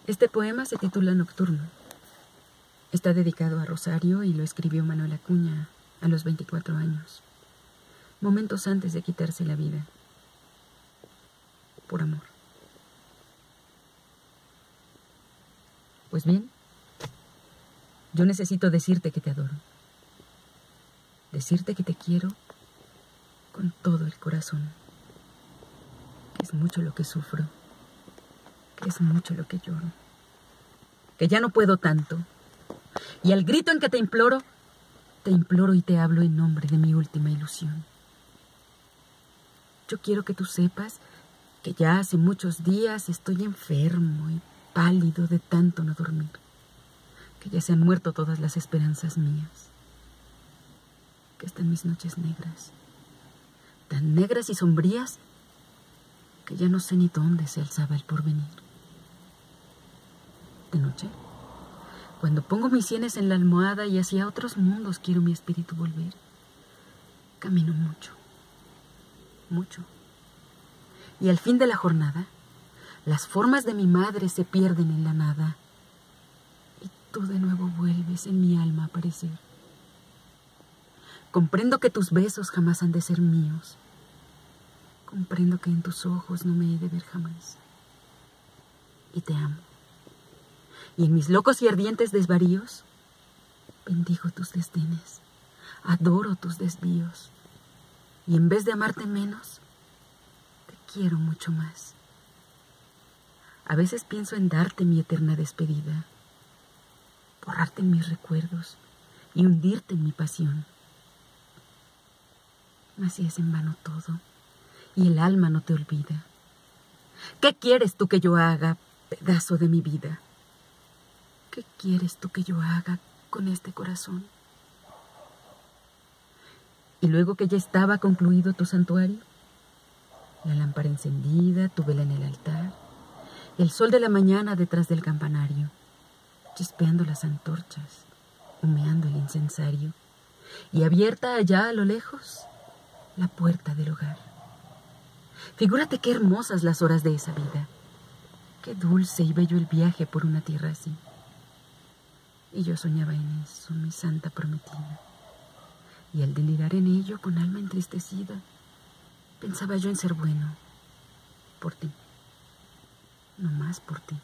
Este poema se titula Nocturno. Está dedicado a Rosario y lo escribió Manuel Acuña a los 24 años, momentos antes de quitarse la vida, por amor. Pues bien, yo necesito decirte que te adoro, decirte que te quiero con todo el corazón, que es mucho lo que sufro, que es mucho lo que lloro, que ya no puedo tanto, y al grito en que te imploro y te hablo en nombre de mi última ilusión. Yo quiero que tú sepas que ya hace muchos días estoy enfermo y pálido de tanto no dormir, que ya se han muerto todas las esperanzas mías, que están mis noches negras, tan negras y sombrías que ya no sé ni dónde se alzaba el porvenir. De noche, cuando pongo mis sienes en la almohada y hacia otros mundos quiero mi espíritu volver, camino mucho, mucho. Y al fin de la jornada, las formas de mi madre se pierden en la nada y tú de nuevo vuelves en mi alma a aparecer. Comprendo que tus besos jamás han de ser míos. Comprendo que en tus ojos no me he de ver jamás. Y te amo. Y en mis locos y ardientes desvaríos, bendigo tus desdenes, adoro tus desvíos. Y en vez de amarte menos, te quiero mucho más. A veces pienso en darte mi eterna despedida, borrarte en mis recuerdos y hundirte en mi pasión. Mas si es en vano todo, y el alma no te olvida. ¿Qué quieres tú que yo haga, pedazo de mi vida? ¿Qué quieres tú que yo haga con este corazón? Y luego que ya estaba concluido tu santuario, la lámpara encendida, tu vela en el altar, el sol de la mañana detrás del campanario, chispeando las antorchas, humeando el incensario, y abierta allá a lo lejos, la puerta del hogar. Figúrate qué hermosas las horas de esa vida, qué dulce y bello el viaje por una tierra así. Y yo soñaba en eso, mi santa prometida. Y al delirar en ello, con alma entristecida, pensaba yo en ser bueno, por ti, no más por ti.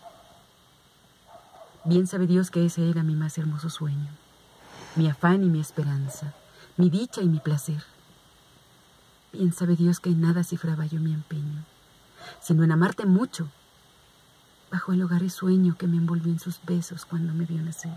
Bien sabe Dios que ese era mi más hermoso sueño, mi afán y mi esperanza, mi dicha y mi placer. Bien sabe Dios que en nada cifraba yo mi empeño, sino en amarte mucho, bajo el hogar y sueño que me envolvió en sus besos cuando me vio nacer.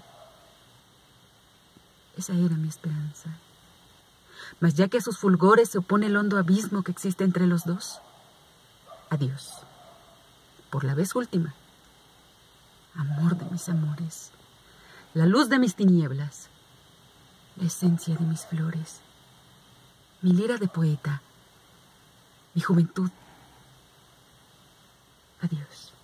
Esa era mi esperanza. Mas ya que a sus fulgores se opone el hondo abismo que existe entre los dos, adiós, por la vez última, amor de mis amores, la luz de mis tinieblas, la esencia de mis flores, mi lira de poeta, mi juventud. Adiós.